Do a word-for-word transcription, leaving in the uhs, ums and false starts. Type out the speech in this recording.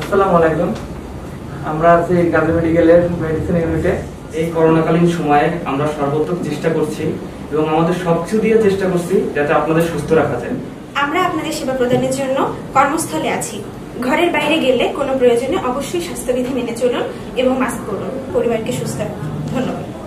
আসসালামু আলাইকুম। আমরা আছি গাজী মেডিকেলের মেডিসিন ইউনিটে। এই করোনাকালীন সময়ে আমরা সর্বোত্তম চেষ্টা করছি এবং আমাদের সবকিছু দিয়ে চেষ্টা করছি যাতে আপনাদের সুস্থ রাখা যায়। আমরা আপনাদের সেবা প্রদানের জন্য কর্মস্থলে আছি। ঘরের বাইরে গেলে কোনো প্রয়োজনে অবশ্যই স্বাস্থ্যবিধি মেনে চলুন এবং মাস্ক পরুন। পরিবারকে সুস্থ রাখুন। ধন্যবাদ।